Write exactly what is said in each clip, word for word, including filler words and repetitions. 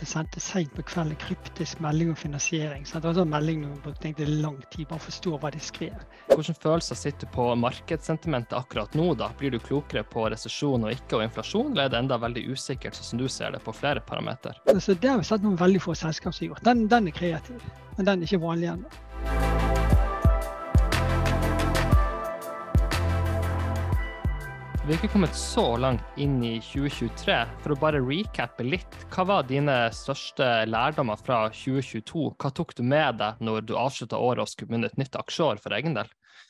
det sendte sent på kvelden kryptisk melding om finansiering. Så det var en melding hvor jeg brukte lang tid bare å forstå hva de skrev. Hvordan følelser sitter på markedssentimentet akkurat nå da? Blir du klokere på resesjon og ikke og inflasjon, eller er det enda veldig usikkert, sånn som du ser det, på flere parameter? Så det har vi sett noen veldig få selskap som har gjort. Den, den er kreativ, men den er ikke vanlig ennå. Vi har ikke kommet så langt inn i tjue tjuetre. For å bare recappe litt, hva var dine største lærdommer fra tjue tjueto? Hva tok du med deg når du avsluttet året og skulle begynne et nytt aksjeår for egen del?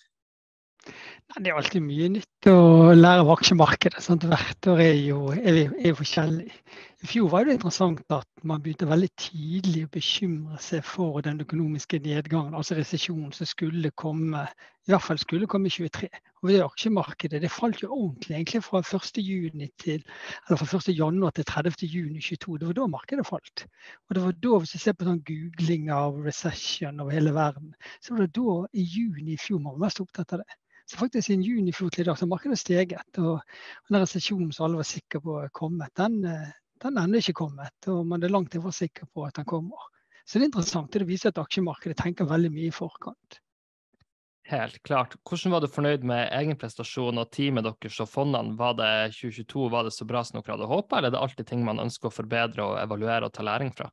Det er alltid mye nytt å lære av aksjemarkedet. Sant? Hvert år er jo, er vi, er jo forskjellig. I fjor var det interessant at man begynte veldig tidlig å bekymre seg for den økonomiske nedgangen, altså resesjonen som skulle komme, i hvert fall skulle komme i tjuetre. Og det aksjemarkedet, det falt jo ordentlig egentlig fra første juni til, eller fra første januar til tredivte juni tjueto. Det var da markedet falt. Og det var da, hvis vi ser på sånn googling av recession over hele verden, så var det da i juni i fjor man var mest opptatt av det. Så faktisk i juni i fjor til i dag så markedet steget, og den resesjonen som alle var sikre på å komme, den, den er ennå ikke kommet, og man er langt til å være sikker på at den kommer. Så det er interessant, det viser at aksjemarkedet tenker veldig mye i forkant. Helt klart. Hvordan var du fornøyd med egen prestasjon og teamet deres og fondene? Var det tjue tjueto, var det så bra som dere hadde håpet, eller er det alltid ting man ønsker å forbedre og evaluere og ta læring fra?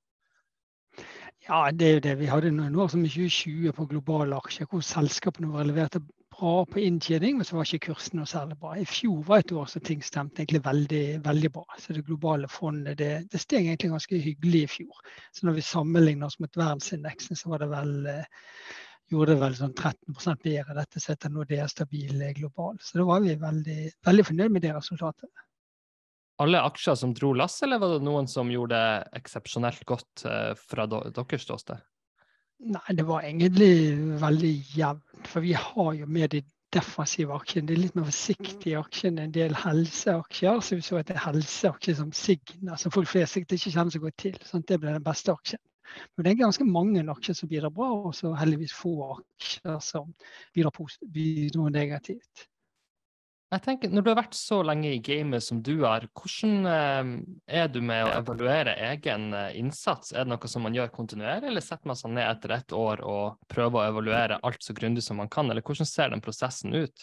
Ja, det er jo det. Vi hadde noen år som i tjue tjue på globale aksjer, hvor selskapene var levert bra på inntjening, men så var ikke kursen noe særlig bra. I fjor var et år så ting stemte egentlig veldig, veldig bra. Så det globale fondet, det, det steg egentlig ganske hyggelig i fjor. Så når vi sammenligner oss mot verdensindeksen, så var det vel, gjorde det vel sånn tretten prosent bedre. Dette setter nå det er stabil global. Så da var vi veldig, veldig fornøyd med det resultatet. Alle aksjer som dro lass, eller var det noen som gjorde det eksepsjonelt godt fra deres ståsted? Nei, det var egentlig veldig jevnt, for vi har jo med de defensive aksjene. Det er litt mer forsiktige aksjene, en del helseaksjer, så vi så at det er helseaksjer som Signa, som folk flest ikke kjenner så godt til. Sånn, det ble den beste aksjen. Men det er ganske mange aksjer som bidrar bra, og så heldigvis få aksjer som bidrar, bidrar negativt. Jeg tenker, når du har vært så lenge i gamet som du har, hvordan er du med å evaluere egen innsats? Er det noe som man gjør kontinuerlig, eller setter man seg ned etter ett år og prøver å evaluere alt så grundig som man kan, eller hvordan ser den prosessen ut?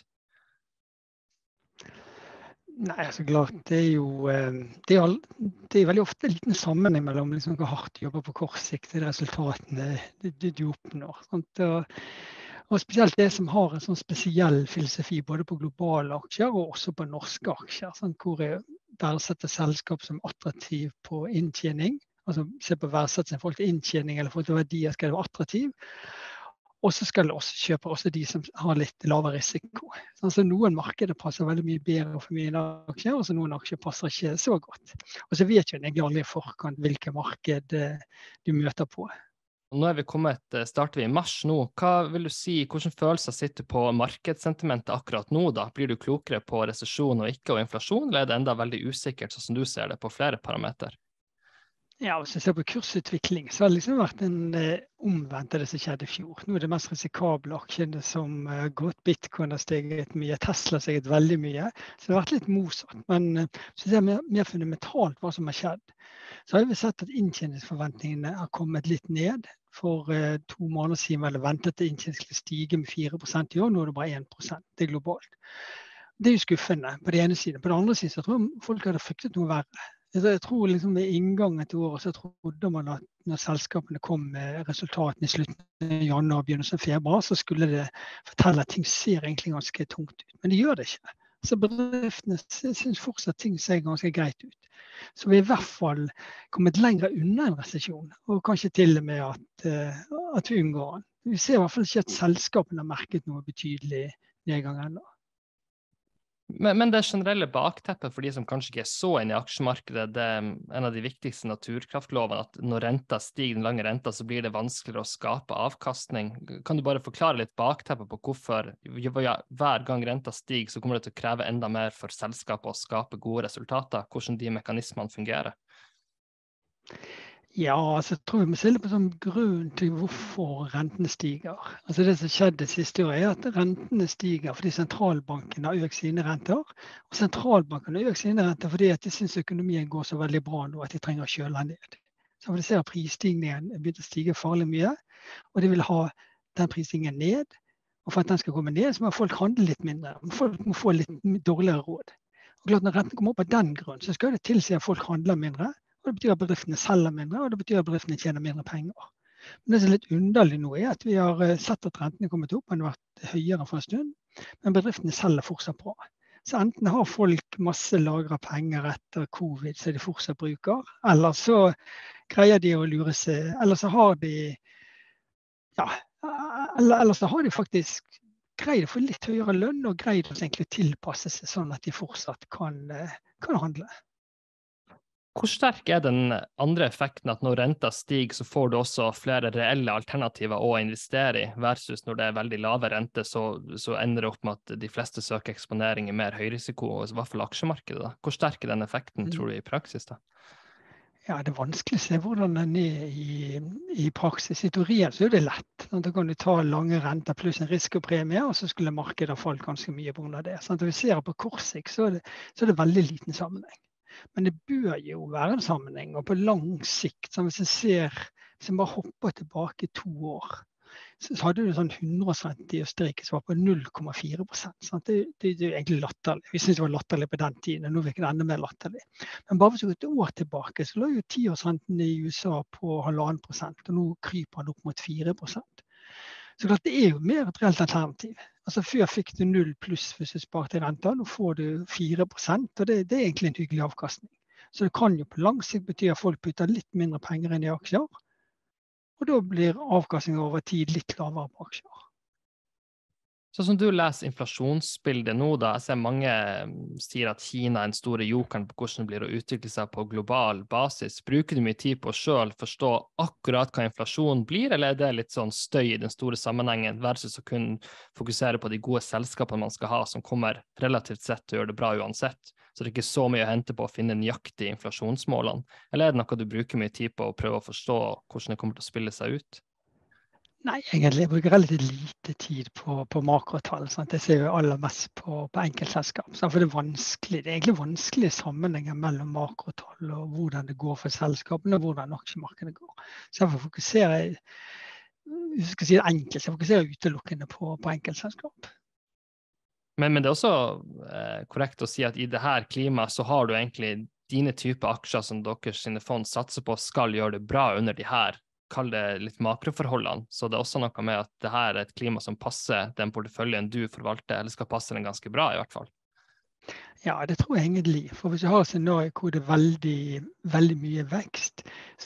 Nei, så klart, det er jo det er, det er veldig ofte en liten sammenheng mellom liksom, hvor hardt du jobber på kort sikt til resultatene du, du oppnår. Sant? Og, Og spesielt det som har en sånn spesiell filosofi både på globale aksjer og også på norske aksjer, sånn, hvor jeg verdsetter selskap som attraktiv på inntjening, altså se på verdsettelsen i forhold til inntjening eller i forhold til verdier skal det være attraktiv, og så skal det også kjøpe også de som har litt lavere risiko. Sånn, så noen markeder passer veldig mye bedre for mye aksjer, og så noen aksjer passer ikke så godt. Og så vet jo egentlig aldri i forkant hvilke marked du møter på. Nå er vi kommet, starter vi i mars nå. Hva vil du si, hvordan følelser sitter på markedssentimentet akkurat nå da? Blir du klokere på resesjon og ikke og inflasjon, eller er det enda veldig usikkert, sånn som du ser det, på flere parameter? Ja, hvis jeg ser på kursutvikling, så har det liksom vært en eh, omvendt av det som skjedde i fjor. Nå er det mest risikable aksjene som har uh, gått. Bitcoin har steget mye, Tesla har steget veldig mye. Så det har vært litt motsatt. Men uh, hvis jeg ser mer, mer fundamentalt hva som har skjedd, så har vi sett at inntjeningsforventningene har kommet litt ned. For uh, to måneder siden var det ventet at inntjening skulle stige med fire prosent i år, nå er det bare én prosent. Det er globalt. Det er jo skuffende på det ene siden. På det andre siden så tror jeg folk hadde fryktet noe verre. Jeg tror liksom ved inngangen til året så trodde man at når selskapene kom med resultatene i slutten av januar og begynnelsen av februar, så skulle det fortelle at ting ser egentlig ganske tungt ut. Men det gjør det ikke. Så bedriftene synes fortsatt ting ser ganske greit ut. Så vi er i hvert fall kommet lenger unna en resesjon, og kanskje til og med at, at vi unngår den. Vi ser i hvert fall ikke at selskapene har merket noe betydelig nedgang ennå. Men, men det generelle bakteppet for de som kanskje ikke er så inne i aksjemarkedet, det er en av de viktigste naturkraftlovene, at når renta stiger, den lange renta, så blir det vanskeligere å skape avkastning. Kan du bare forklare litt bakteppet på hvorfor hver gang renta stiger, så kommer det til å kreve enda mer for selskapet å skape gode resultater, hvordan de mekanismene fungerer? Ja, altså jeg tror vi må se litt på sånn grunn til hvorfor rentene stiger. Altså det som skjedde det siste året er at rentene stiger fordi sentralbankene har økt sine renter, og sentralbankene har økt sine renter fordi at de synes økonomien går så veldig bra nå at de trenger å kjøle ned. Så vi ser at prisstigningen begynte å stige farlig mye, og de vil ha den prisstigningen ned. Og for at den skal komme ned, så må folk handle litt mindre. Folk må få litt dårligere råd. Og klart, når renten kommer opp av den grunn, så skal det tilsi at folk handler mindre. Og det betyr at bedriftene selger mindre, og det betyr at bedriftene tjener mindre penger. Men det som er litt underlig nå, er at vi har sett at rentene er kommet opp, men det har vært høyere for en stund. Men bedriftene selger fortsatt bra. Så enten har folk masse lagret penger etter covid, så de fortsatt bruker, eller så greier de å lure seg, eller så har de, ja, eller, eller så har de faktisk greid å få litt høyere lønn, og greid å egentlig tilpasse seg sånn at de fortsatt kan, kan handle. Hvor sterk er den andre effekten at når renta stiger, så får du også flere reelle alternativer å investere i, versus når det er veldig lave rente, så, så ender det opp med at de fleste søker eksponering i mer høyrisiko, i hvert fall aksjemarkedet. Da. Hvor sterk er den effekten, tror du, i praksis da? Ja, det er vanskelig å se hvordan den er i, i praksis. I teorien så er det lett. Da kan du ta lange renter pluss en risikopremie, og så skulle markedet falt ganske mye på grunn av det. Så når vi ser på kort sikt, så er det, så er det veldig liten sammenheng. Men det bør jo være en sammenheng, og på lang sikt, så hvis jeg ser, hvis jeg bare hopper tilbake to år, så hadde du en sånn hundre-årsrente i Østerrike som var på null komma fire prosent. Det, det, det er egentlig latterlig. Vi synes det var latterlig på den tiden, og nå virker det enda mer latterlig. Men bare hvis vi går et år tilbake, så lå jo tiårsrenten i U S A på halvannen prosent, og nå kryper den opp mot fire prosent. Så klart, det er jo mer et reelt alternativ. Altså før fikk du null pluss hvis du sparte i renta, nå får du fire prosent, og det, det er egentlig en hyggelig avkastning. Så det kan jo på lang sikt bety at folk putter litt mindre penger inn i aksjer, og da blir avkastningen over tid litt lavere på aksjer. Så som du leser inflasjonsbildet nå da, jeg ser mange sier at Kina er den store jokeren på hvordan det blir å utvikle seg på global basis. Bruker du mye tid på å selv forstå akkurat hva inflasjon blir, eller er det litt sånn støy i den store sammenhengen versus å kunne fokusere på de gode selskapene man skal ha, som kommer relativt sett til å gjøre det bra uansett? Så det er ikke så mye å hente på å finne nøyaktig inflasjonsmålene. Eller er det noe du bruker mye tid på å prøve å forstå hvordan det kommer til å spille seg ut? Nei, egentlig jeg bruker relativt lite tid på, på makrotall. Sant? Jeg ser jo aller mest på, på enkeltselskap. Sant? For det er vanskelig. Det er egentlig vanskelige sammenhenger mellom makrotall og hvordan det går for selskapene og hvordan aksjemarkedet går. Så jeg får fokusere, hvis jeg skal si det enkelt, så jeg fokuserer utelukkende på, på enkeltselskap. Men, men det er også eh, korrekt å si at i det her klimaet så har du egentlig dine typer aksjer som deres sine fond satser på skal gjøre det bra under de her, kall det litt makroforholdene. Så det er også noe med at det her er et klima som passer den porteføljen du forvalter, eller skal passe den ganske bra i hvert fall. Ja, det tror jeg egentlig. For hvis du har et scenario hvor det er veldig, veldig mye vekst,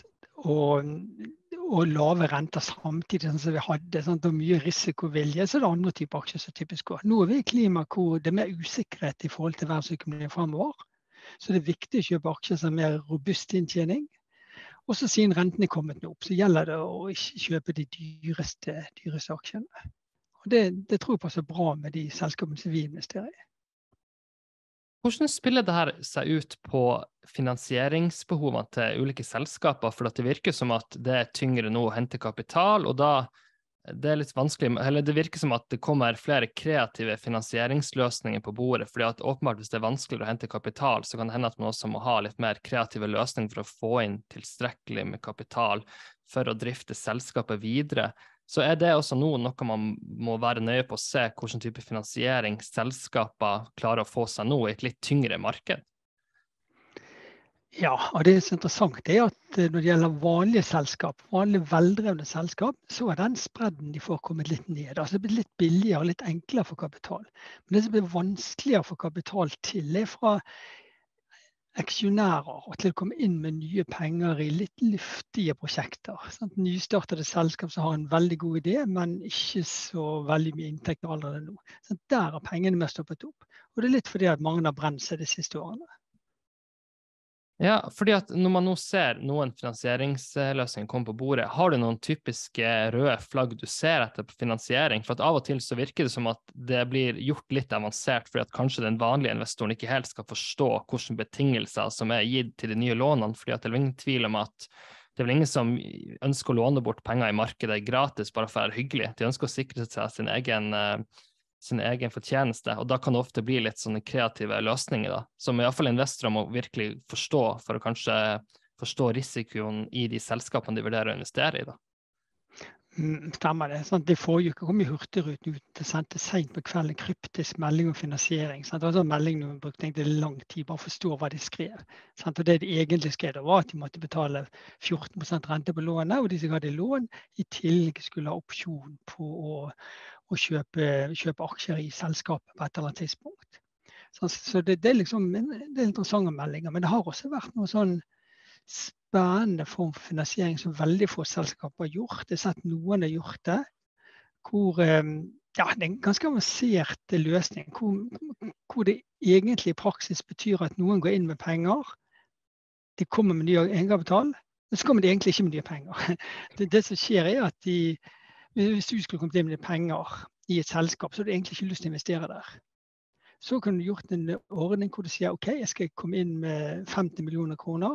og og lave renter samtidig som vi hadde, sånn, og mye risikovilje, så er det andre typer aksjer som typisk går. Nå er vi i klima hvor det er mer usikkerhet i forhold til verdensøkonomien fremover, så det er viktig å kjøpe aksjer som er mer robust inntjening. Og så siden renten er kommet opp, så gjelder det å ikke kjøpe de dyreste, dyreste aksjene. Og det, det tror jeg passer bra med de selskapene som vi investerer i. Hvordan spiller det her seg ut på finansieringsbehovene til ulike selskaper? For det virker som at det er tyngre nå å hente kapital, og da det er litt vanskelig, eller det virker som at det kommer flere kreative finansieringsløsninger på bordet, fordi at åpenbart hvis det er vanskeligere å hente kapital, så kan det hende at man også må ha litt mer kreative løsninger for å få inn tilstrekkelig med kapital for å drifte selskapet videre. Så er det også nå noe man må være nøye på å se hvilken type finansiering selskaper klarer å få seg nå i et litt tyngre marked? Ja, og det som er interessant er at når det gjelder vanlige selskap, vanlige veldrevne selskap, så er den spredden de får kommet litt ned. Altså det blir litt billigere og litt enklere for kapital. Men det som blir vanskeligere for kapital til er fra aksjonærer og til å komme inn med nye penger i litt luftige prosjekter. Sånn, nystartede selskap som har en veldig god idé, men ikke så veldig mye inntekt allerede nå. Sånn, der har pengene mer stoppet opp. Og det er litt fordi at mange har brent seg de siste årene. Ja, fordi at når man nå ser noen finansieringsløsninger komme på bordet, har du noen typiske røde flagg du ser etter på finansiering? For at av og til så virker det som at det blir gjort litt avansert, fordi at kanskje den vanlige investoren ikke helt skal forstå hvilke betingelser som er gitt til de nye lånene, fordi at det er ingen tvil om at det er vel ingen som ønsker å låne bort penger i markedet gratis bare for å være hyggelig. De ønsker å sikre seg sin egen sin egen fortjeneste, og da kan det ofte bli litt sånne kreative løsninger da, som i hvert fall investorer må virkelig forstå for å kanskje forstå risikoen i de selskapene de vurderer å investere i da? Mm, stemmer det. Sant? Det forrige uke kom jo Hurtigruten ut og sendte sent på kvelden kryptisk melding om finansiering. Sant? Det var en melding de brukte egentlig lang tid bare å forstå hva de skrev. Sant? Og det de egentlig skrev da var at de måtte betale fjorten prosent rente på lånet, og de som hadde lån i tillegg skulle ha opsjon på å, å kjøpe, kjøpe aksjer i selskapet på et eller annet tidspunkt. Så, så det, det er liksom det er interessante meldinger, men det har også vært noe sånn spennende form for finansiering som veldig få selskaper har gjort. Jeg har sett noen har gjort det, hvor ja, det er en ganske avansert løsning, hvor, hvor det egentlig i praksis betyr at noen går inn med penger, de kommer med ny egenkapital, men så kommer de egentlig ikke med nye penger. Det, det som skjer er at de, hvis du skulle kommet inn med penger i et selskap, så har du egentlig ikke lyst til å investere der. Så kan du gjort en ordning hvor du sier, ok, jeg skal komme inn med femti millioner kroner,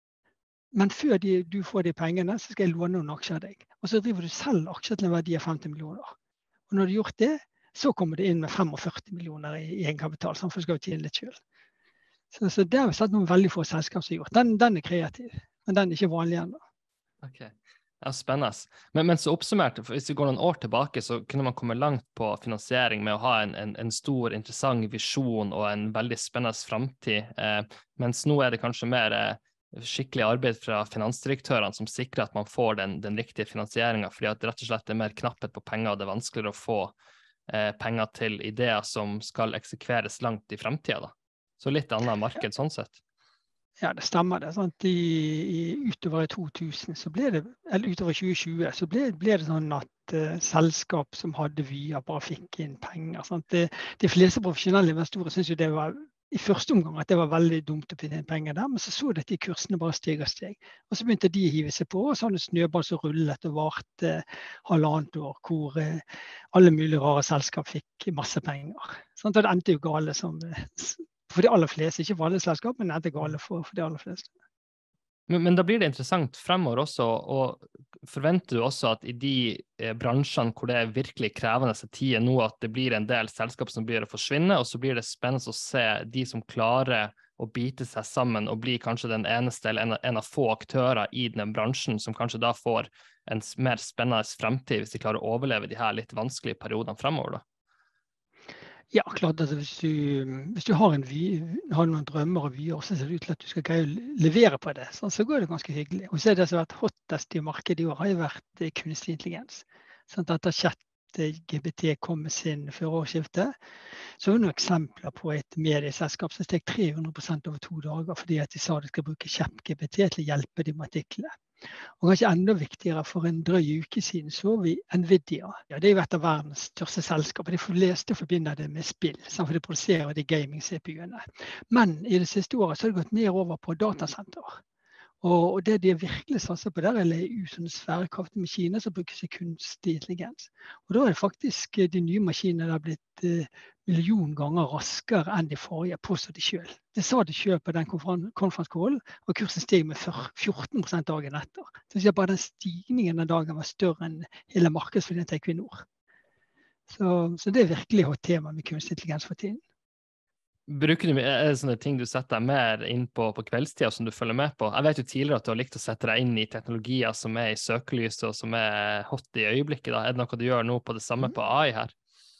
men før de, du får de pengene, så skal jeg låne noen aksjer av deg. Og så driver du selv aksjer til en verdi av femti millioner. Og når du har gjort det, så kommer du inn med førtifem millioner i, i egenkapital, så du skal jo tjene litt selv. Så, så det har vi sett noen veldig få selskap som har gjort. Den, den er kreativ, men den er ikke vanlig ennå. Ok, ja, spennende. Men, men så oppsummert, hvis vi går noen år tilbake, så kunne man komme langt på finansiering med å ha en, en, en stor, interessant visjon og en veldig spennende fremtid, eh, mens nå er det kanskje mer eh, skikkelig arbeid fra finansdirektørene som sikrer at man får den, den riktige finansieringen, fordi at rett og slett det er mer knapphet på penger, og det er vanskeligere å få eh, penger til ideer som skal eksekveres langt i fremtiden da. Så litt annet marked sånn sett. Ja, det stemmer det. Sant? I, i, utover i to tusen, så ble det, eller utover tjue tjue, så ble, ble det sånn at uh, selskap som hadde vyer bare fikk inn penger. Sant? Det, de fleste profesjonelle investorer synes jo det var i første omgang at det var veldig dumt å finne penger der, men så så det at de kursene bare steg og steg. Og så begynte de å hive seg på, og så hadde det snøball som rullet og varte eh, halvannet år, hvor eh, alle mulige rare selskap fikk masse penger. Sånn, og det endte jo gale som, for de aller fleste, ikke for alle selskap, men det endte gale for, for de aller fleste. Men, men da blir det interessant fremover også, og forventer du også at i de eh, bransjene hvor det er virkelig krevende tider nå, at det blir en del selskap som blir å forsvinne, og så blir det spennende å se de som klarer å bite seg sammen og bli kanskje den eneste eller en, en av få aktører i den bransjen som kanskje da får en mer spennende fremtid hvis de klarer å overleve de her litt vanskelige periodene fremover da? Ja, klart at hvis du, hvis du har, en vy, har noen drømmer og vyer, så ser det ut til at du skal greie å levere på det, sånn, så går det ganske hyggelig. Og så er det som har vært hottest i markedet i år, har jo vært kunstig intelligens. Sånn at chat G P T kom med sin før årsskiftet, så er det noen eksempler på et medieselskap som steg tre hundre prosent over to dager, fordi at de sa de skal bruke chat G P T til å hjelpe dem med artiklene. Og kanskje enda viktigere, for en drøy uke siden så vi Nvidia. Ja, det er jo et av verdens største selskaper. De fleste forbinder det med spill, for de produserer de gaming-C P U-ene. Men i det siste året så har det gått ned over på datasenter. Og det de virkelig satser på der er å leie ut sånne sværekraftige maskiner som brukes i kunstig intelligens. Og da er det faktisk de nye maskinene der blitt eh, million ganger raskere enn de forrige, påstår de selv. Det sa de selv på den konferansen, og kursen steg med fjorten prosent dagen etter. Så jeg bare den stigningen den dagen var større enn hele markedsverdien til Equinor. Så, så det er virkelig et tema med kunstig intelligens for tiden. Bruker du, er det sånne ting du setter deg mer inn på på kveldstida som du følger med på? Jeg vet jo tidligere at du har likt å sette deg inn i teknologier som er i søkelyset og som er hot i øyeblikket. Da. Er det noe du gjør nå på det samme på A I her?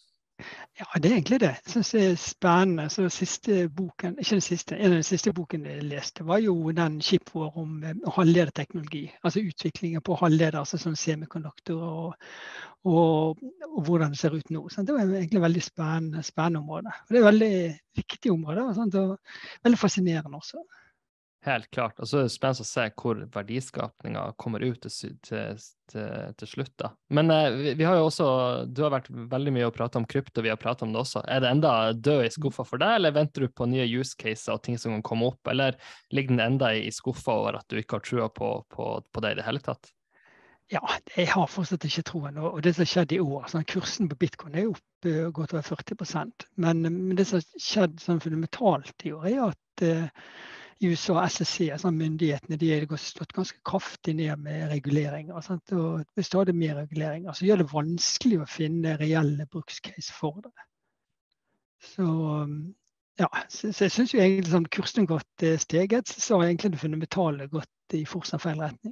Ja, det er egentlig det. Jeg synes det er spennende. Så siste boken, ikke den siste, en av de siste bokene jeg leste var jo den Chipwar om halvlederteknologi. Altså utviklingen på halvleder, altså sånn semikonduktorer og, og, og hvordan det ser ut nå. Så det var egentlig veldig spennende, spennende område. Og det er et veldig viktig område, og veldig fascinerende også. Helt klart. Og så er det spennende å se hvor verdiskapningen kommer ut til, til, til, til slutt da. Men eh, vi, vi har jo også, du har vært veldig mye å prate om krypto, vi har pratet om det også. Er det enda død i skuffa for deg, eller venter du på nye use cases og ting som kan komme opp, eller ligger den enda i skuffa over at du ikke har trua på, på, på det i det hele tatt? Ja, jeg har fortsatt ikke troen, og det som skjedde i år, sånn, kursen på Bitcoin er opp uh, godt over førti prosent, men, men det som skjedde sånn fundamentalt i år er at uh, i U S A og S E C, sånn, myndighetene, de har stått ganske kraftig ned med reguleringer, sant? Og hvis det er mer reguleringer, så gjør det vanskelig å finne reelle brukscase for det. Så, Ja, så, så jeg synes jo egentlig som kursen gått eh, steget, så har egentlig det fundamentale gått i fortsatt feil retning.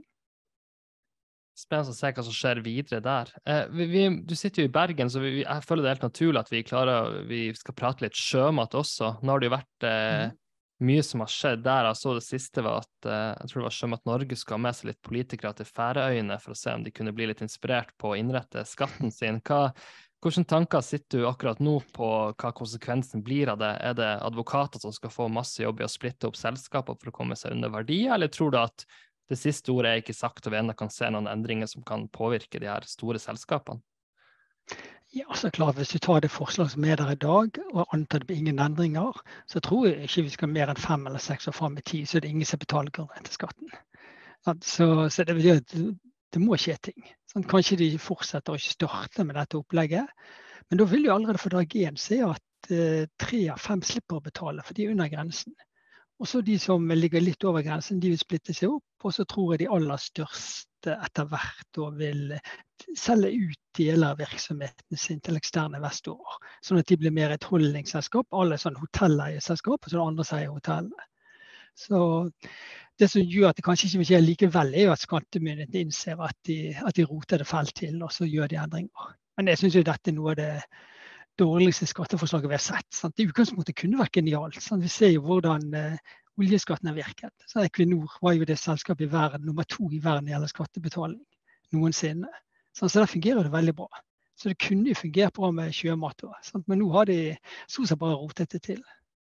Spennende å se hva som skjer videre der. Eh, vi, vi, du sitter jo i Bergen, så vi, jeg føler det er helt naturlig at vi klarer, vi skal prate litt sjømat også. Nå har det jo vært eh, Mm. mye som har skjedd der. Jeg så det siste var at eh, jeg tror det var Sjømat Norge skulle ha med seg litt politikere til Færøyene for å se om de kunne bli litt inspirert på å innrette skatten sin. Hva, hvilke tanker sitter du akkurat nå på hva konsekvensen blir av det? Er det advokater som skal få masse jobb i å splitte opp selskaper for å komme seg under verdier, eller tror du at det siste ordet er ikke sagt, og vi enda kan se noen endringer som kan påvirke de her store selskapene? Ja, så klart, hvis du tar det forslaget som er der i dag, og antar det blir ingen endringer, så tror jeg ikke vi skal mer enn fem eller seks år frem i tid, så er det ingen som betaler grunnrenteskatten. Så, så det, det, det må skje ting. Sånn, kanskje de fortsetter å ikke starte med dette opplegget, men da vil jo allerede for dag én se at eh, tre av fem slipper å betale, for de er under grensen. Og så de som ligger litt over grensen, de vil splitte seg opp, og så tror jeg de aller største etter hvert og vil selge ut deler av virksomheten sin til eksterne investorer, sånn at de blir mer et holdningsselskap, alle sånn hotelleierselskap, og så det andre sier hotellene. Så det som gjør at det kanskje ikke vil skje likevel, er jo at skattemyndighetene innser at de, at de roter det fælt til, og så gjør de endringer. Men jeg synes jo dette er noe av det dårligste skatteforslaget vi har sett. Sant? I utgangspunktet kunne vært genialt. Sant? Vi ser jo hvordan eh, oljeskatten har virket. Så Equinor var jo det selskapet i verden, nummer to i verden gjelder skattebetaling noensinne. Sant? Så der fungerer det veldig bra. Så det kunne jo fungert bra med sjømat også, men nå har de stort sett bare rotet det til.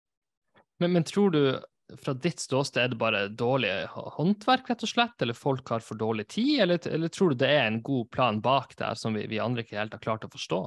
Men, men tror du fra ditt ståsted er det bare dårlig håndverk, rett og slett, eller folk har for dårlig tid, eller, eller tror du det er en god plan bak der som vi, vi andre ikke helt har klart å forstå?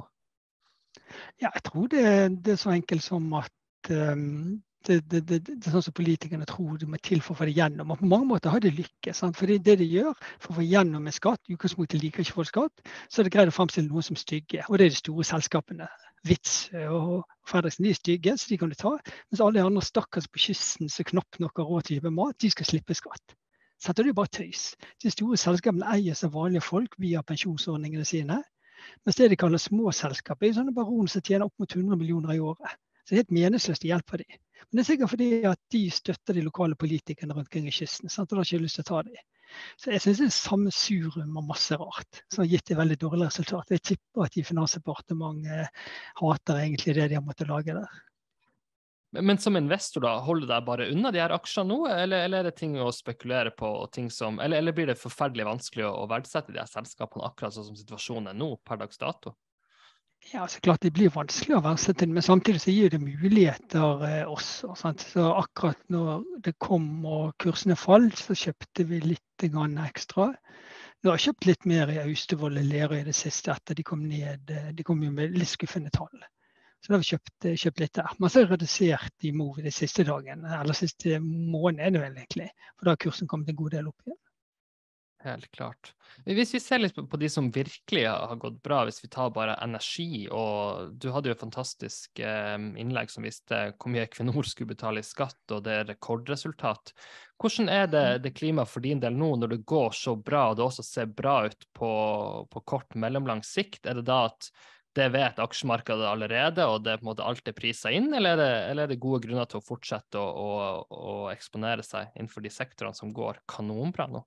Ja, jeg tror det, det er så enkelt som at um, det, det, det, det er sånn som politikerne tror det må til for å få det gjennom. Og på mange måter har det lykkes. Sant? For det, det de gjør for å få gjennom en skatt, i utgangspunktet liker ikke folk skatt, så er det greit å fremstille noen som stygge. Og det er de store selskapene. Vits og Fredriksen, de er stygge, så de kan du ta. Mens alle de andre stakkars på kysten som knapt nok har råd til å kjøpe mat, de skal slippe skatt. Så det er jo bare tøys. De store selskapene eies av vanlige folk via pensjonsordningene sine. Mens det de kaller små selskaper, er sånne baroner som tjener opp mot hundre millioner i året. Så det er helt meningsløst å hjelpe dem. Men det er sikkert fordi at de støtter de lokale politikerne rundt omkring i kysten. Sant? Og da har ikke lyst til å ta dem. Så jeg synes det er sammensurium og masse rart som har gitt et veldig dårlig resultat. Jeg tipper at i Finansdepartementet hater egentlig det de har måttet lage der. Men, men som investor da, holder deg bare unna de her aksjene nå, eller, eller er det ting å spekulere på, ting som, eller, eller blir det forferdelig vanskelig å, å verdsette de her selskapene akkurat sånn som situasjonen er nå, per dags dato? Ja, så klart det blir vanskelig å verdsette det, men samtidig så gir det muligheter eh, også. Sant? Så akkurat når det kom og kursene falt, så kjøpte vi litt grann ekstra. Nå har jeg kjøpt litt mer i Austevoll og Lerøy i det siste etter de kom ned. De kom jo med litt skuffende tall. Så da har vi kjøpt, kjøpt litt der. Men så har jeg redusert i Movi de siste dagen, eller siste måneden vel egentlig. For da har kursen kommet en god del opp igjen. Helt klart. Hvis vi ser litt på de som virkelig har gått bra, hvis vi tar bare energi, og du hadde jo et fantastisk eh, innlegg som viste hvor mye Equinor skulle betale i skatt, og det er rekordresultat. Hvordan er det, det klimaet for din del nå, når det går så bra, og det også ser bra ut på, på kort, mellomlang sikt? Er det da at det vet aksjemarkedet allerede, og det er på en måte alt er priset inn, eller er det, eller er det gode grunner til å fortsette å, å, å eksponere seg innenfor de sektorene som går kanonbra nå?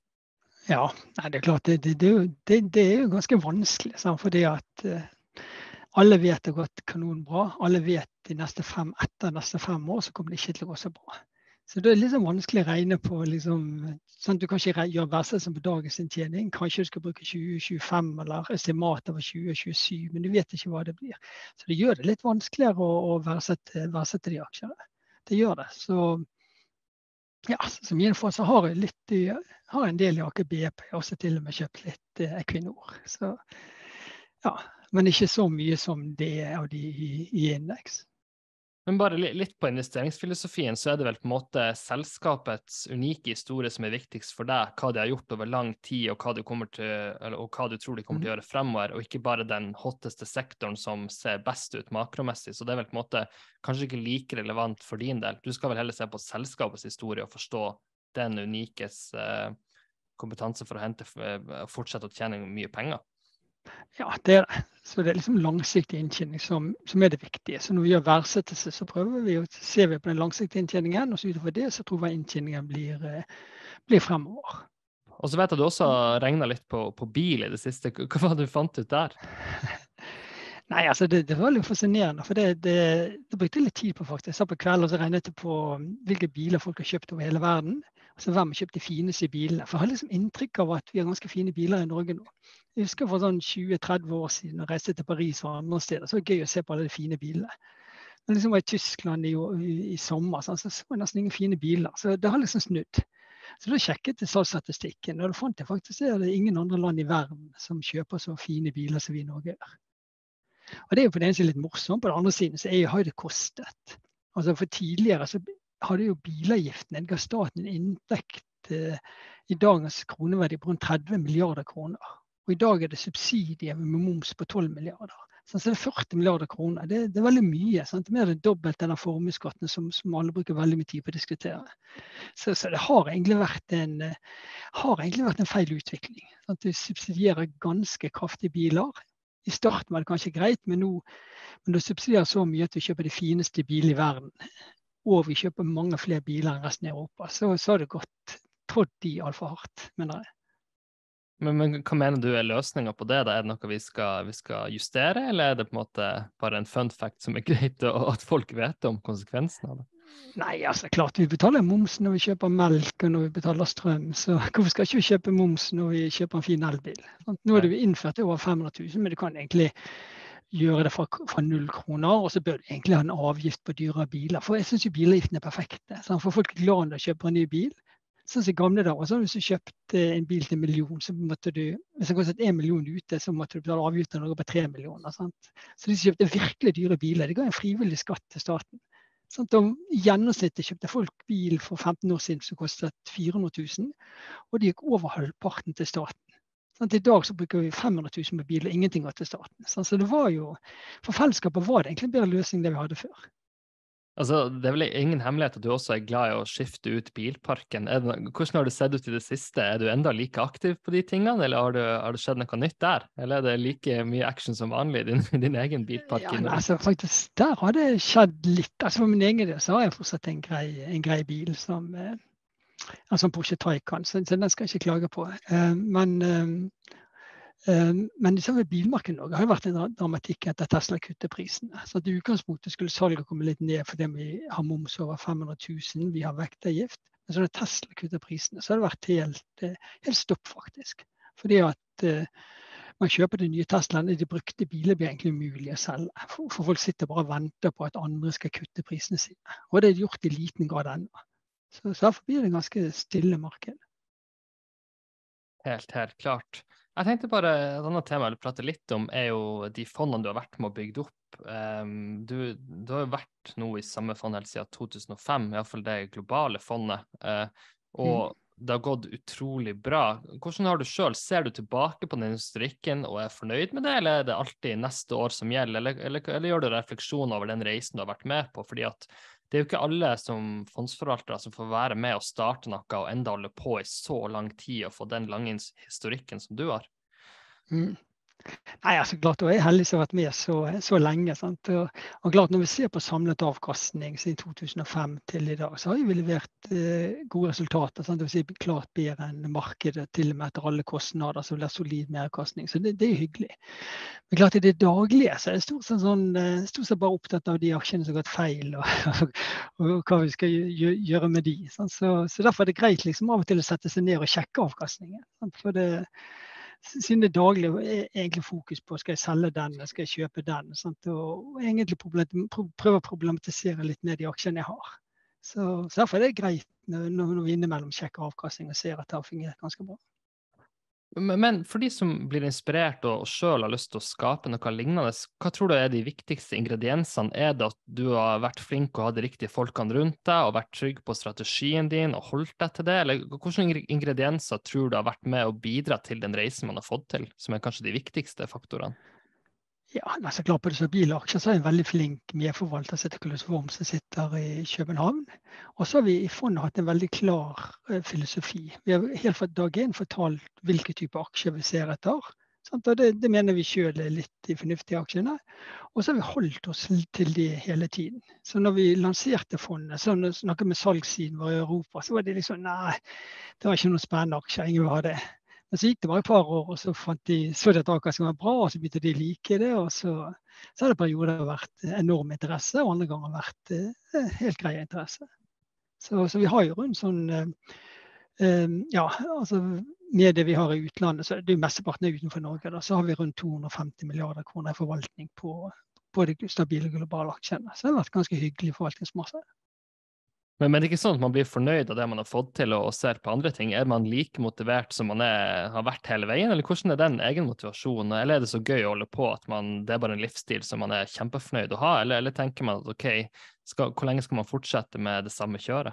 Ja, nei, det er klart, det, det, det, det er jo ganske vanskelig, sant? Fordi at uh, alle vet det har gått kanonbra. Alle vet de neste fem, etter neste fem år så kommer det ikke til å gå så bra. Så det er liksom vanskelig å regne på, liksom, sånn at du kan ikke gjøre verdsettelsen på dagens inntjening. Kanskje du skal bruke tjue tjuefem eller estimat over tjue tjuesju, men du vet ikke hva det blir. Så det gjør det litt vanskeligere å, å verdsette, verdsette de aksjene. Det gjør det. Så ja, som min for så har jeg litt, har en del i Aker B P, jeg har også til og med kjøpt litt eh, Equinor. Så ja, men ikke så mye som det av de i, i indeks. Men bare litt på investeringsfilosofien, så er det vel på en måte selskapets unike historie som er viktigst for deg, hva de har gjort over lang tid, og hva du, kommer til, eller, og hva du tror de kommer til å gjøre fremover, og ikke bare den hotteste sektoren som ser best ut makromessig. Så det er vel på en måte kanskje ikke like relevant for din del. Du skal vel heller se på selskapets historie og forstå den unikes eh, kompetanse for å hente, fortsette å tjene mye penger. Ja, det er det. Så det er liksom langsiktig inntjening som, som er det viktige. Så når vi gjør verdsettelse, så prøver vi å se vi på den langsiktige inntjeningen, og så utover det så tror jeg inntjeningen blir, blir fremover. Og så vet jeg du også regnet litt på, på bil i det siste. Hva var det du fant ut der? Nei, altså det, det var litt fascinerende, for det, det, det brukte litt tid på faktisk. Jeg sa på kvelden og så regnet jeg på hvilke biler folk har kjøpt over hele verden. Og så hvem har kjøpt de fineste bilene. For jeg har liksom inntrykk av at vi har ganske fine biler i Norge nå. Jeg husker for sånn tjue til tretti år siden og reiste til Paris og andre steder, så var det gøy å se på alle de fine bilene. Men liksom var i Tyskland i, i, i sommer, så så var det nesten ingen fine biler. Så det har liksom snudd. Så da sjekket jeg salgsstatistikken, og da fant jeg faktisk at det er ingen andre land i verden som kjøper så fine biler som vi i Norge gjør. Og det er jo på den ene siden litt morsomt, på den andre siden så er jo, har det kostet. Altså for tidligere så hadde jo bilavgiften, ga staten en inntekt eh, i dagens kroneverdi på rundt tretti milliarder kroner. Og i dag er det subsidier med moms på tolv milliarder. Så det er førti milliarder kroner. Det, det er veldig mye. Sant? Det er mer enn dobbelt denne formuesskatten som, som alle bruker veldig mye tid på å diskutere. Så, så det har egentlig vært en, har egentlig vært en feil utvikling. Sant? Det subsidierer ganske kraftige biler. I starten var det kanskje greit, men nå men det subsidierer så mye at vi kjøper de fineste bilene i verden. Og vi kjøper mange flere biler enn resten av Europa. Så, så har det gått trådt de altfor hardt, mener jeg. Men, men hva mener du er løsningen på det? Da? Er det noe vi skal, vi skal justere, eller er det på en måte bare en fun fact som er greit, og at folk vet om konsekvensene av det? Nei, altså klart vi betaler moms når vi kjøper melk og når vi betaler strøm, så hvorfor skal ikke vi kjøpe moms når vi kjøper en fin elbil? Nå er det jo innført over fem hundre tusen, men du kan egentlig gjøre det fra, fra null kroner, og så bør du egentlig ha en avgift på dyre biler. For jeg synes jo bilavgiften er perfekte. Så for folk er glad når de kjøper en ny bil. Sånn som i gamle dager, så hvis du kjøpte en bil til en million, så måtte du, hvis det kostet en million ute, så måtte du betale avgifter noe på tre millioner. Sant? Så de som kjøpte virkelig dyre biler, de ga en frivillig skatt til staten. Sånn, I gjennomsnittet kjøpte folk bil for femten år siden som kostet fire hundre tusen, og de gikk over halvparten til staten. Sånn, I dag så bruker vi fem hundre tusen på bil, og ingenting går til staten. Sånn, så det var jo, for fellesskapet var det egentlig en bedre løsning det vi hadde før. Altså, det er vel ingen hemmelighet at du også er glad i å skifte ut bilparken. Er det, hvordan har det sett ut i det siste? Er du enda like aktiv på de tingene, eller har, du, har det skjedd noe nytt der? Eller er det like mye action som vanlig i din, din egen bilpark? Ja, altså, faktisk, der har det skjedd litt. Altså, for min egen del så har jeg fortsatt en grei, en grei bil som eh, altså en Porsche Taycan, så, så den skal jeg ikke klage på. Uh, men uh, Men det samme bilmarkedet har jo vært en dramatikk etter Tesla kutter prisene. Så I utgangspunktet skulle salget komme litt ned fordi vi har moms over fem hundre tusen, vi har vektergift. Men så når Tesla kutter prisene, så har det vært helt, helt stopp faktisk. Fordi at uh, man kjøper de nye Teslaene, de brukte biler blir egentlig umulig å selge. For, for folk sitter bare og venter på at andre skal kutte prisene sine. Og det er gjort I liten grad ennå. Så, så derfor blir det ganske stille marked. Helt, helt klart. Jeg tenkte bare, et annet tema jeg vil prate litt om er jo de fondene du har vært med å bygge opp. Um, du, du har jo vært nå I samme fond helt siden to tusen og fem, I hvert fall det globale fondet. Uh, og mm. det har gått utrolig bra. Hvordan har du selv, ser du tilbake på den historikken og er fornøyd med det, eller er det alltid neste år som gjelder? Eller, eller, eller gjør du refleksjon over den reisen du har vært med på? Fordi at det er jo ikke alle som fondsforvaltere som får være med og starte noe og enda holde på I så lang tid og få den lange historikken som du har. Mm. Nei, altså klart, og jeg er heldig som har vært med så, så lenge. Sant? Og, og klart, når vi ser på samlet avkastning siden to tusen og fem til I dag, så har vi levert eh, gode resultater. Sant? Det vil si klart bedre enn markedet, til og med etter alle kostnader, så blir det solid merkostning. Så det, det er hyggelig. Men klart, I det daglige så er jeg stort sett, sånn, stort sett bare opptatt av de aksjene som har gått feil, og, og, og hva vi skal gjøre med de. Sant? Så, så derfor er det greit liksom, av og til å sette seg ned og sjekke avkastningen. Sant? For det siden det daglige er egentlig fokus på skal jeg selge den, skal jeg kjøpe den, sant? Og egentlig prøve å problematisere litt med de aksjene jeg har. Så, så derfor er det greit når, når vi innimellom sjekker avkastning og ser at det har fungert ganske bra. Men for de som blir inspirert og selv har lyst til å skape noe lignende, hva tror du er de viktigste ingrediensene? Er det at du har vært flink og hatt de riktige folkene rundt deg og vært trygg på strategien din og holdt deg til det? Eller hvilke ingredienser tror du har vært med å bidra til den reisen man har fått til, som er kanskje de viktigste faktorene? Ja, altså klart på det som bilaksjer, så er en veldig flink medforvalter som heter Klaus Worm, som sitter I København. Og så har vi I fondet hatt en veldig klar uh, filosofi. Vi har helt fra dag én fortalt hvilke type aksjer vi ser etter. Sant? Og det, det mener vi selv er litt de fornuftige aksjene. Og så har vi holdt oss til det hele tiden. Så når vi lanserte fondet, så når vi snakket med salgssiden vår i Europa, så var det liksom, nei, det var ikke noen spennende aksjer, ingen vil ha det. Men så gikk det bare et par år, og så fant de, så det at aksjer var bra, og så begynte de like det, og så, så har det perioder vært enorm interesse, og andre ganger vært eh, helt grei interesse. Så, så vi har jo rundt sånn, eh, ja, altså med det vi har i utlandet, så det er jo mesteparten er utenfor Norge, da, så har vi rundt to hundre og femti milliarder kroner i forvaltning på, på de stabile globale aksjene. Så det har vært ganske hyggelig forvaltningsmasse. Men, men det er ikke sånn at man blir fornøyd av det man har fått til og, og ser på andre ting. Er man like motivert som man er, har vært hele veien, eller hvordan er den egen motivasjonen? Eller er det så gøy å holde på at man, det er bare en livsstil som man er kjempefornøyd å ha? Eller, eller tenker man at ok, skal, hvor lenge skal man fortsette med det samme kjøret?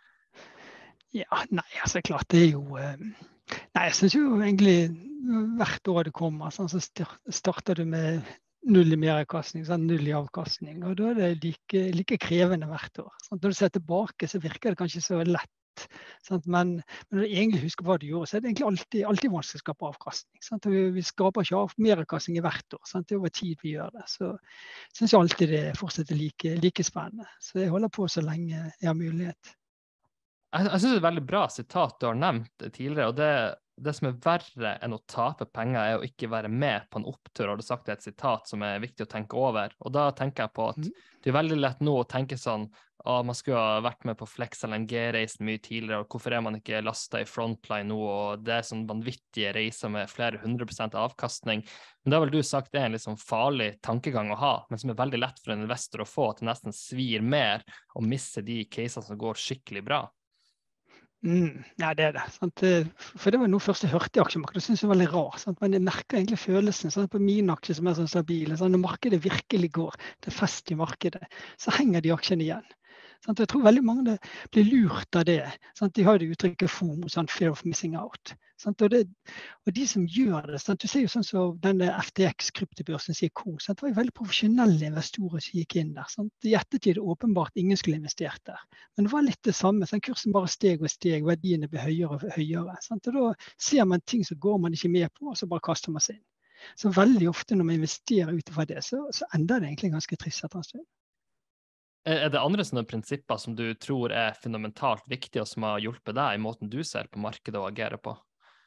Ja, nei, altså klart det er jo... Nei, jeg synes jo egentlig hvert år det kommer, sånn, så starter du med null i meravkastning, sånn, null i avkastning, og da er det like, like krevende hvert år. Sånn, når du ser tilbake, så virker det kanskje så lett, sånn, men, men når du egentlig husker hva du gjorde, så er det egentlig alltid, alltid vanskelig å skape avkastning. Sånn, vi, vi skaper ikke av meravkastning i hvert år, sånn, det er over tid vi gjør det. Så jeg synes jo alltid det fortsetter like, like spennende. Så jeg holder på så lenge jeg har mulighet. Jeg, jeg synes det er et veldig bra sitat du har nevnt tidligere, og det, det som er verre enn å tape penger er å ikke være med på en opptur, og du har sagt det er et sitat som er viktig å tenke over. Og da tenker jeg på at det er veldig lett nå å tenke sånn, å, man skulle ha vært med på Flex L N G-reisen mye tidligere, og hvorfor er man ikke lastet i Frontline nå, og det er sånn vanvittige reiser med flere hundre prosent avkastning. Men det har vel du sagt det er en litt sånn farlig tankegang å ha, men som er veldig lett for en investor å få, at det nesten svir mer å misse de casene som går skikkelig bra. Mm, ja, det er det. Sant? For det var noe først jeg hørte i aksjemarkedet, det synes jeg var veldig rar. Sant? Men jeg merker egentlig følelsen sant? På min aksje som er så stabile. Sant? Når markedet virkelig går, det er fest i markedet, så henger de aksjene igjen. Sant? Jeg tror veldig mange blir lurt av det. Sant? De har det uttrykket FOMO, sant? Fear of missing out. Sant? Og, det, og de som gjør det, sant? Du ser jo sånn som denne F T X-kryptobørsen sier Kong, sant? Det var jo veldig profesjonelle investorer som gikk inn der. Sant? I ettertid åpenbart ingen skulle investert der. Men det var litt det samme. Sant? Kursen bare steg og steg, verdiene ble høyere og høyere. Sant? Og da ser man ting som går man ikke med på, og så bare kaster man seg inn. Så veldig ofte når man investerer utenfor det, så, så ender det egentlig ganske trist etter en stund. Er det andre sånne prinsipper som du tror er fundamentalt viktige, og som har hjulpet deg i måten du ser på markedet og agerer på?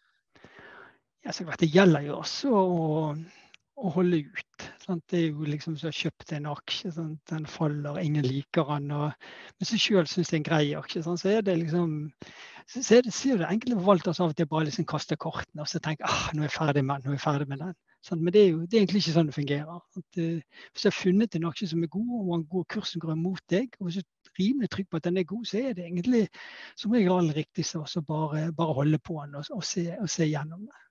Ja, så klart, det gjelder jo også å, å holde ut. Sant? Det er jo liksom så kjøpt en aksje, sant? Den faller, ingen liker den, og hvis du selv synes det er en grei aksje, sant? Så er det liksom, så er det, ser du det enkelte forvalter av at jeg bare liksom kaster kortene, og så tenker jeg, ah, nå er jeg ferdig med den, nå er jeg ferdig med den. Sant? Men det er jo det er egentlig ikke sånn det fungerer. At, uh, hvis du har funnet en aksje som er god, og en god kursen går imot deg, og hvis du er rimelig trygg på at den er god, så er det egentlig som regel aller riktigste å bare, bare holde på den og, og, se, og se gjennom det.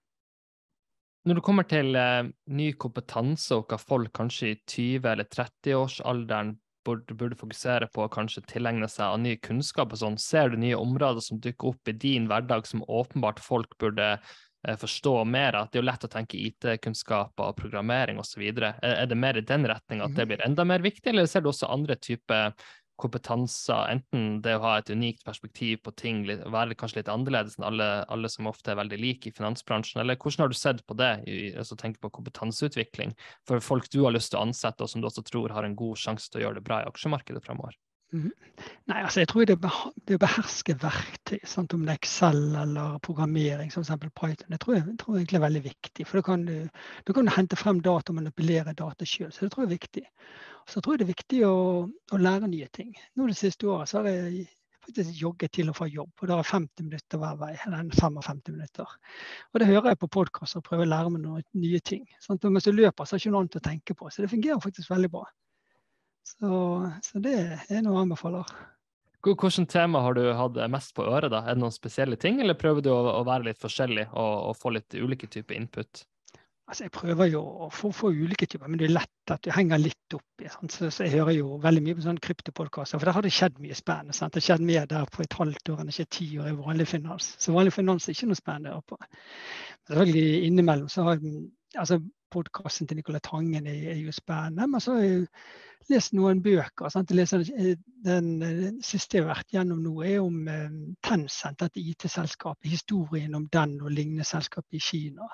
Når det kommer til eh, ny kompetanse og hva folk kanskje i tyve- eller tretti-årsalderen burde, burde fokusere på å kanskje tilegne seg av ny kunnskap og sånn, ser du nye områder som dukker opp i din hverdag som åpenbart folk burde eh, forstå mer? At det er jo lett å tenke I T-kunnskaper og programmering og så videre. Er, er det mer i den retning at det blir enda mer viktig, eller ser du også andre typer kompetanser, enten det å ha et unikt perspektiv på ting, være kanskje litt annerledes enn alle, alle som ofte er veldig like i finansbransjen, eller hvordan har du sett på det, altså tenke på kompetanseutvikling for folk du har lyst til å ansette, og som du også tror har en god sjanse til å gjøre det bra i aksjemarkedet fremover? Mm. Nei, altså jeg tror det, det å beherske verktøy, sant, om det er Excel eller programmering, som eksempel Python, det tror jeg, tror jeg egentlig er veldig viktig, for da kan du, da kan du hente frem data og manipulere data selv, så det tror jeg er viktig. Og så tror jeg det er viktig å, å lære nye ting. Nå det siste året så har jeg faktisk jogget til og fra jobb, og da er femti minutter hver vei, eller femtifem minutter. Og det hører jeg på podcast og prøver å lære meg noen nye ting. Sant? Og mens du løper så er det ikke noe annet å tenke på, så det fungerer faktisk veldig bra. Så, så det er noe jeg anbefaler. Hvilke tema har du hatt mest på øret da? Er det noen spesielle ting, eller prøver du å, å være litt forskjellig og, og få litt ulike typer input? Altså jeg prøver jo å få, få ulike typer, men det er lett at du henger litt opp i. Så, så jeg hører jo veldig mye på sånne kryptopodcaster, for der har det skjedd mye spennende. Sant? Det har skjedd mer der på et halvt år enn ikke ti år i vanlig finans. Så vanlig finans er ikke noe spennende å høre på. Selvfølgelig innimellom så har jeg, altså podcasten til Nicolai Tangen er, er jo spennende, men så har jeg jo lest noen bøker. Sant? Jeg leser, den, den siste jeg har vært gjennom nå er om um, Tencent, dette I T-selskapet, historien om den og lignende selskap i Kina.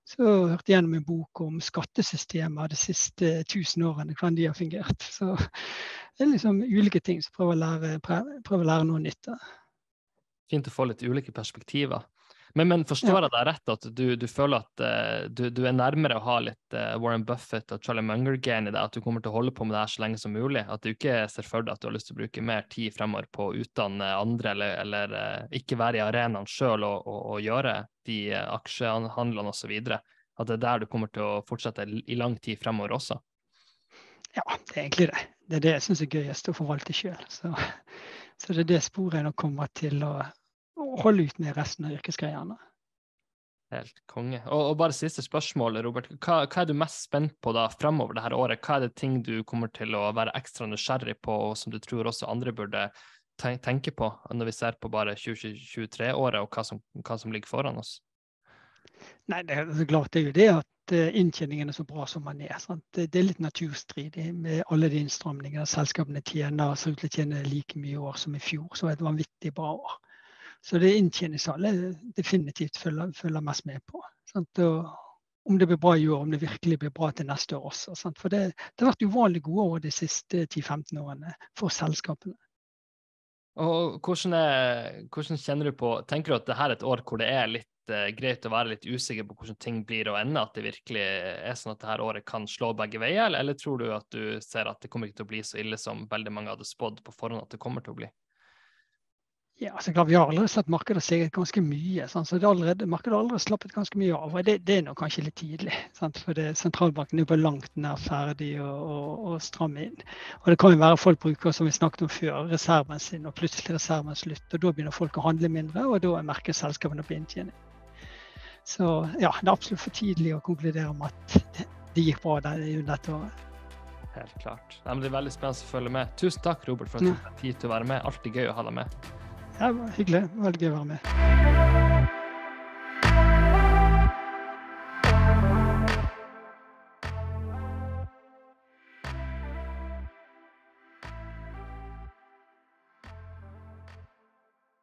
så hørte jeg gjennom en bok om skattesystemer de siste tusen årene, hvordan de har fungert. Så det er liksom ulike ting som prøver å lære, prøver å lære noe nytt. Fint å få litt ulike perspektiver. Men, men forstår jeg deg rett at du, du føler at uh, du, du er nærmere å ha litt uh, Warren Buffett og Charlie Munger-gen i deg, at du kommer til å holde på med det her så lenge som mulig, at du ikke ser for deg at du har lyst til å bruke mer tid fremover på å utdanne andre, eller, eller uh, ikke være i arenaen selv og, og, og gjøre de uh, aksjehandlene og så videre, at det er der du kommer til å fortsette i lang tid fremover også? Ja, det er egentlig det. Det er det jeg synes er gøyest å forvalte selv. Så, så det er det sporet jeg nå kommer til å og holde ut med resten av yrkeskarrieren. Helt konge. Og, og bare siste spørsmål, Robert. Hva, hva er du mest spent på da fremover det her året? Hva er det ting du kommer til å være ekstra nysgjerrig på, og som du tror også andre burde tenke på når vi ser på bare tjue tjuetre-året, og hva som, hva som ligger foran oss? Nei, det er klart det er jo det at inntjeningen er så bra som man er. Sant? Det, det er litt naturstridig med alle de innstramningene. Selskapene tjener, så ut til å tjene like mye år som i fjor, så er det et vanvittig bra år. Så det er inntjeningstallet definitivt følger, følger mest med på. Sant? Og om det blir bra i år, om det virkelig blir bra til neste år også. Sant? For det, det har vært uvanlig gode år de siste ti til femten årene for selskapene. Og hvordan, er, hvordan kjenner du på, tenker du at dette er et år hvor det er litt uh, greit å være litt usikker på hvordan ting blir å ende, at det virkelig er sånn at dette året kan slå begge veier, eller, eller tror du at du ser at det kommer ikke til å bli så ille som veldig mange hadde spådd på forhånd at det kommer til å bli? Ja, så klart, vi har allerede sett markedet steget ganske mye, sant? Så det er allerede, markedet har allerede slappet ganske mye av, og det, det er nok kanskje litt tidlig, sant? For det, sentralbanken er på langt nær ferdig å, å, å stramme inn. Og det kan jo være folk bruker, som vi snakket om før, reserven sin, og plutselig reserven slutt, og da begynner folk å handle mindre, og da merker selskapene på inntjening. Så ja, det er absolutt for tidlig å konkludere om at det, det gikk bra der, i dette året. Helt klart. Det blir veldig spennende å følge med. Tusen takk, Robert, for at du har tid til å være med. Alltid gøy å ha deg med. Ja, det var hyggelig. Veldig gøy å være med.